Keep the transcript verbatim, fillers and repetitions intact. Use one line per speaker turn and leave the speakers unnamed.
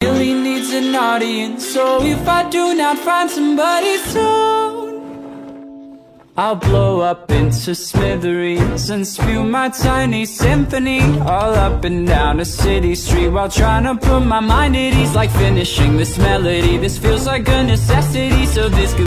really needs an audience. So if I do not find somebody soon, I'll blow up into smithereens and spew my tiny symphony all up and down a city street, while trying to put my mind at ease, like finishing this melody. This feels like a necessity, so this could